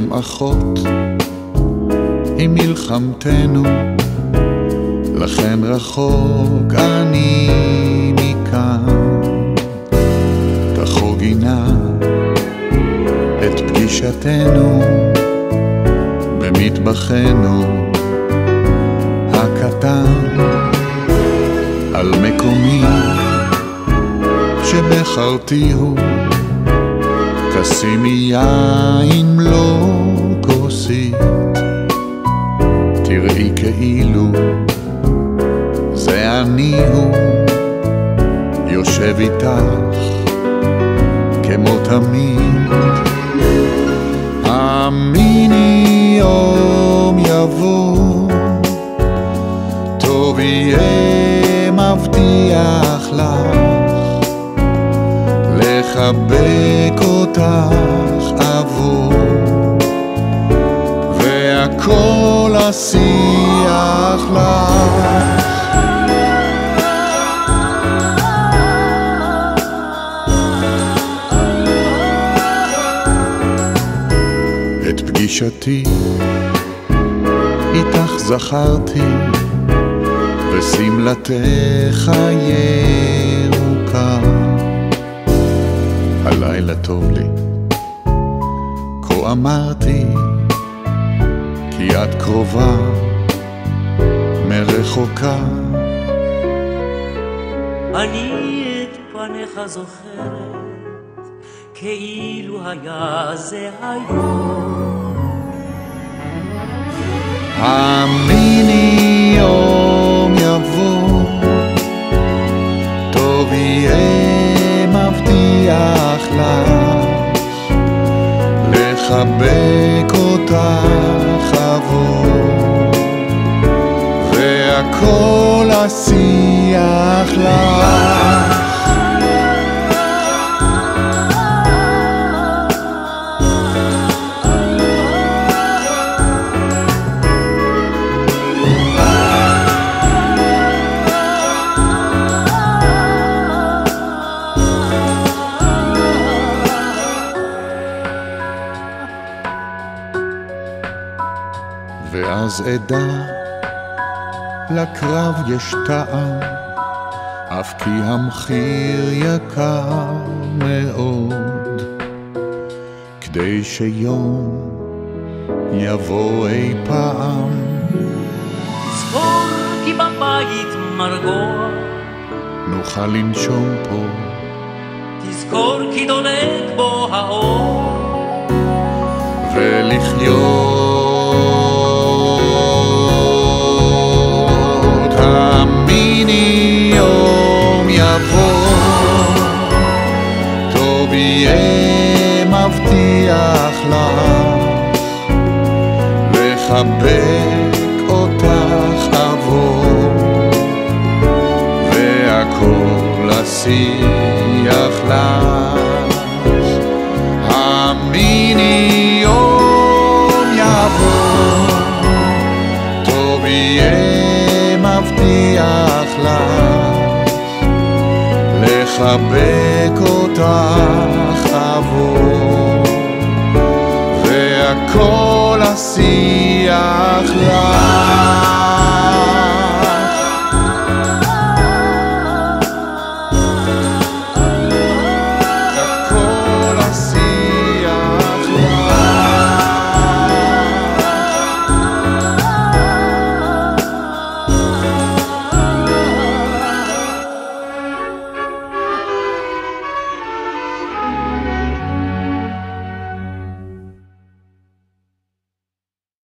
גם אחות היא מלחמתנו, לכן רחוק אני מכאן. תחוגי נא את פגישתנו במטבחנו הקטן, על מקומי שבחרתי הוא, תשימי יין לא כוסית, תראי כאילו זה אני הוא, יושב איתך כמו תמיד. אמיני יום יבוא, טוב יהיה מבטיח לך, לחבק אותך אבוא, והכל אשיח לך. את פגישתי איתך זכרתי, ושמלתך ירוקה. הלילה טוב לי, כה אמרתי, כי את קרובה מרחוקה. אני את פניך זוכרת, כאילו היה זה היום. אמיני יום יבוא, טוב יהיה מבטיח לך, לחבק אותך אבוא, והכל אשיח לך. ואז אדע לקרב יש טעם, אף כי המחיר יקר מאוד, כדי שיום יבוא אי פעם. זכור כי בבית מרגוע נוכל לנשום פה, תזכור כי דולק בו האור, ולחיות. אמיני יום יבוא, טוב יהיה מבטיח לך, לחבק אותך אבוא, והכל אשיח לך. אמיני יום יבוא, טוב יהיה מבטיח לך, לחבק אותך אבוא, והכל אשיח לך.